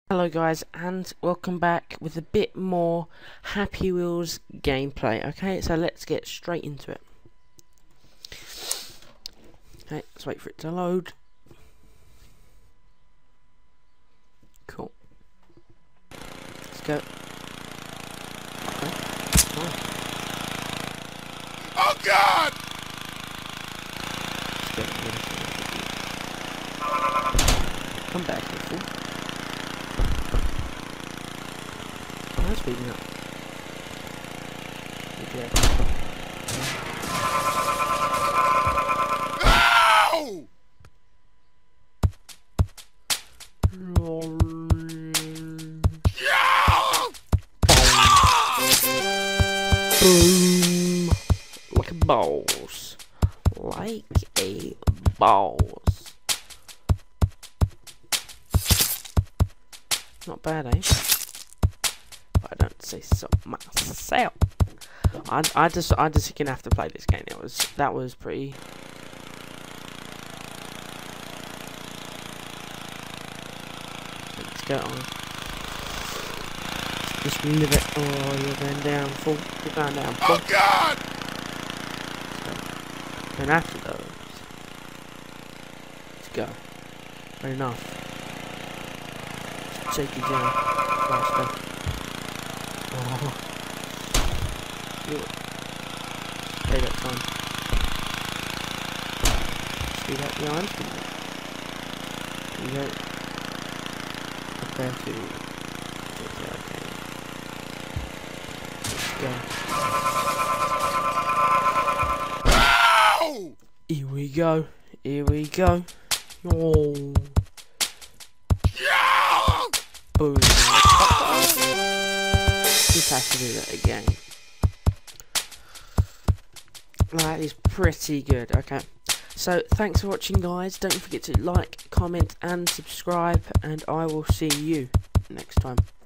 Hello guys, and welcome back with a bit more Happy Wheels gameplay. Okay, so let's get straight into it. Okay, let's wait for it to load. Cool. Let's go. Okay. Oh. Oh God! Let's go. Come back, you fool. I'm speeding up. Okay. Ow! Yeah! Boom! Like a balls. Like a balls. Not bad, eh? I don't say so myself. I just gonna have to play this game. That was pretty. Let's go on. Just live it. Oh, you're going down, fool. You're going down, fool. Oh God! And after those, let's go. Fair enough. Let's take you down faster. Oh. Play that time. Speed up the arms. There you go. Prepare to. Okay. Ow! Here we go. Here we go. Oh. Yeah! Boom. Just have to do that again. That is pretty good. Okay. So, thanks for watching, guys. Don't forget to like, comment, and subscribe. And I will see you next time.